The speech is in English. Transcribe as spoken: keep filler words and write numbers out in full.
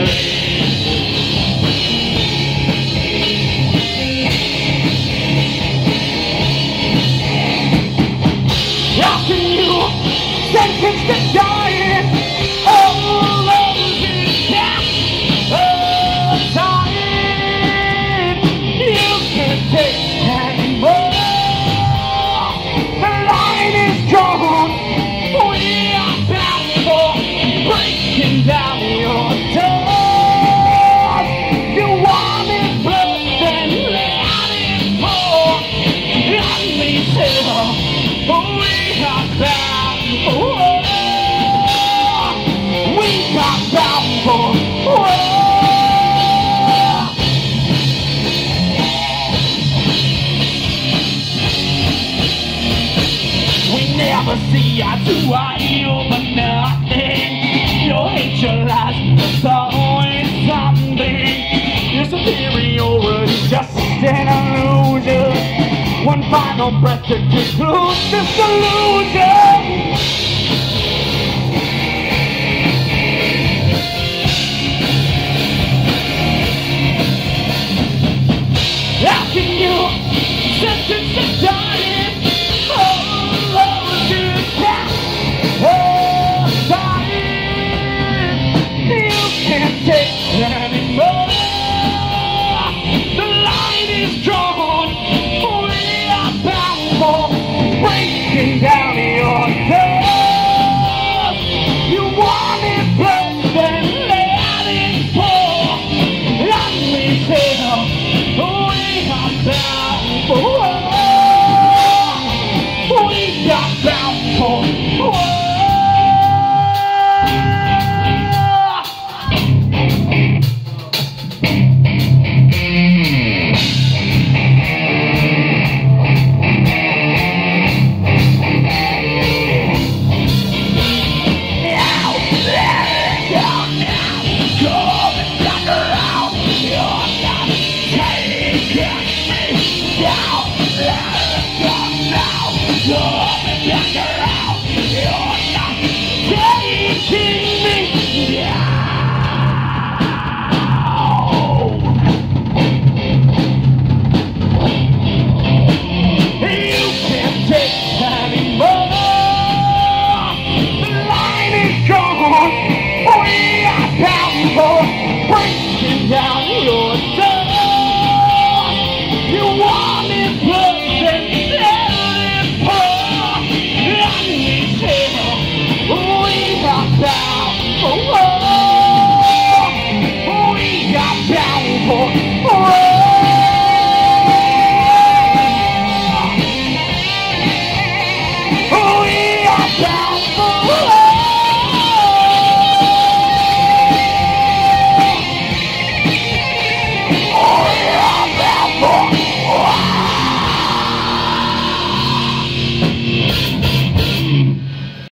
How can you sentence to dying? All those who cast aside. You can't take anymore. The line is drawn. We are bound for breaking down your doors. You wanted blood, then let it pour. And we said, we are bound for war. We are bound for war. We never see eye to eye over nothing. Your hate, your lies, there's always something. Your superiority's just an illusion. One final breath to conclude this illusion. How can you sentence to dying? All those who cast aside. You can't take anymore. The line is drawn. We are bound for breaking down your doors. You wanted blood, then let it pour. And we said, we are bound for war. We are bound for war. Breaking down your doors. You wanted blood, then let it pour. And we said, we are bound for war. We are bound for